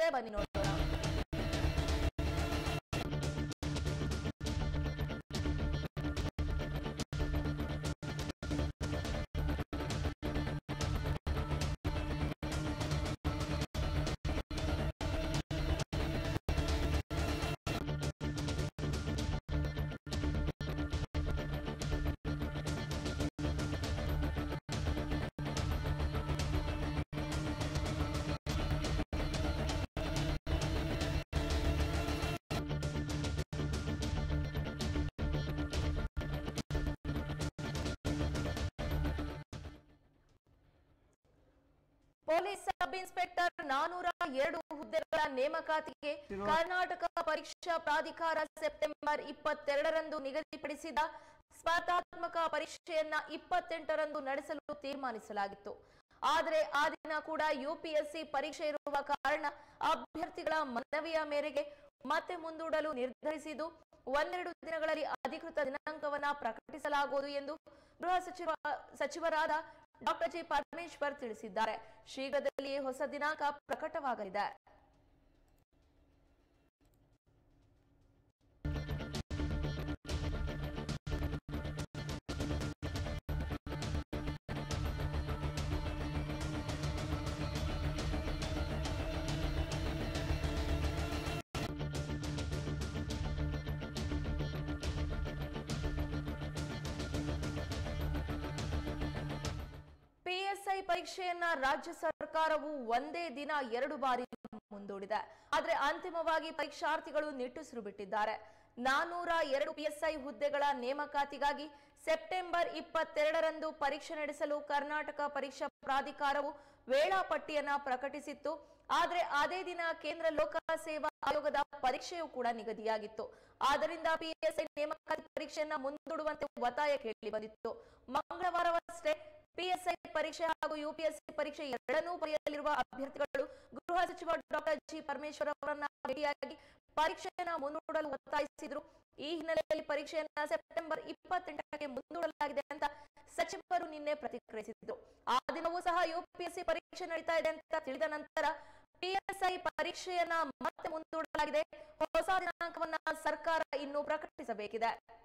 ನಡೆಯುತ್ತದೆ, ಬನ್ನಿ ನೋಡೋಣ. ಪೊಲೀಸ್ ಸಬ್ ಇನ್ಸ್ಪೆಕ್ಟರ್ 402 ಹುದ್ದೆಗಳ ನೇಮಕಾತಿಗೆ ಕರ್ನಾಟಕ ಪರೀಕ್ಷಾ ಪ್ರಾಧಿಕಾರ ಸೆಪ್ಟೆಂಬರ್ 22ರಂದು ನಿಗದಿಪಡಿಸಿದ ಸ್ಪರ್ಧಾತ್ಮಕ ಪರೀಕ್ಷೆಯನ್ನ 28ರಂದು ನಡೆಸಲು ತೀರ್ಮಾನಿಸಲಾಗಿತ್ತು. ಆದರೆ ಆ ದಿನ ಕೂಡ ಯುಪಿಎಸ್ಸಿ ಪರೀಕ್ಷೆ ಇರುವ ಕಾರಣ ಅಭ್ಯರ್ಥಿಗಳ ಮನವಿಯ ಮೇರೆಗೆ ಮತ್ತೆ ಮುಂದೂಡಲು ನಿರ್ಧರಿಸಿದ್ದು, ಒಂದೆರಡು ದಿನಗಳಲ್ಲಿ ಅಧಿಕೃತ ದಿನಾಂಕವನ್ನ ಪ್ರಕಟಿಸಲಾಗುವುದು ಎಂದು ಗೃಹ ಸಚಿವರಾದ ಡಾಕ್ಟರ್ ಜಿ ಪರಮೇಶ್ವರ್ ತಿಳಿಸಿದ್ದಾರೆ. ಶೀಘ್ರದಲ್ಲಿಯೇ ಹೊಸ ದಿನಾಂಕ ಪ್ರಕಟವಾಗಲಿದೆ. ಪಿಎಸ್ಐ ಪರೀಕ್ಷೆಯನ್ನ ರಾಜ್ಯ ಸರ್ಕಾರವು ಒಂದೇ ದಿನ 2 ಬಾರಿ ಮುಂದೂಡಿದೆ. ಆದರೆ ಅಂತಿಮವಾಗಿ ಪರೀಕ್ಷಾರ್ಥಿಗಳು ನಿಟ್ಟುಸಿರು ಬಿಟ್ಟಿದ್ದಾರೆ. 402 ಪಿಎಸ್ಐ ಹುದ್ದೆಗಳ ನೇಮಕಾತಿಗಾಗಿ ಸೆಪ್ಟೆಂಬರ್ 22ರಂದು ಪರೀಕ್ಷೆ ನಡೆಸಲು ಕರ್ನಾಟಕ ಪರೀಕ್ಷಾ ಪ್ರಾಧಿಕಾರವು ವೇಳಾಪಟ್ಟಿಯನ್ನ ಪ್ರಕಟಿಸಿತ್ತು. ಆದರೆ ಅದೇ ದಿನ ಕೇಂದ್ರ ಲೋಕಸೇವಾ ಆಯೋಗದ ಪರೀಕ್ಷೆಯೂ ಕೂಡ ನಿಗದಿಯಾಗಿತ್ತು. ಆದ್ದರಿಂದ ಪಿಎಸ್ಐ ನೇಮಕಾತಿ ಪರೀಕ್ಷೆಯನ್ನ ಮುಂದೂಡುವಂತೆ ಒತ್ತಾಯ ಕೇಳಿ ಬಂದಿತ್ತು. ಮಂಗಳವಾರವಷ್ಟೇ ಪಿಎಸ್ಐ ಪರೀಕ್ಷೆ ಹಾಗೂ ಯುಪಿಎಸ್ಸಿ ಪರೀಕ್ಷೆ ಎರಡನ್ನೂ ಬರೆಯಲಿರುವ ಅಭ್ಯರ್ಥಿಗಳು ಗೃಹ ಸಚಿವ ಡಾಕ್ಟರ್ ಜಿ ಪರಮೇಶ್ವರ್ ಅವರನ್ನ ಭೇಟಿಯಾಗಿ ಪರೀಕ್ಷೆಯನ್ನ ಮುಂದೂಡಲು ಒತ್ತಾಯಿಸಿದ್ರು. ಈ ಹಿನ್ನೆಲೆಯಲ್ಲಿ ಪರೀಕ್ಷೆಯನ್ನ ಸೆಪ್ಟೆಂಬರ್ 28ಕ್ಕೆ ಮುಂದೂಡಲಾಗಿದೆ ಅಂತ ಸಚಿವರು ನಿನ್ನೆ ಪ್ರತಿಕ್ರಿಯಿಸಿದ್ರು. ಆ ದಿನವೂ ಸಹ ಯುಪಿಎಸ್ಸಿ ಪರೀಕ್ಷೆ ನಡೀತಾ ಇದೆ ಅಂತ ತಿಳಿದ ನಂತರ ಪಿಎಸ್ಐ ಪರೀಕ್ಷೆಯನ್ನ ಮತ್ತೆ ಮುಂದೂಡಲಾಗಿದೆ. ಹೊಸ ದಿನಾಂಕವನ್ನ ಸರ್ಕಾರ ಇನ್ನೂ ಪ್ರಕಟಿಸಬೇಕಿದೆ.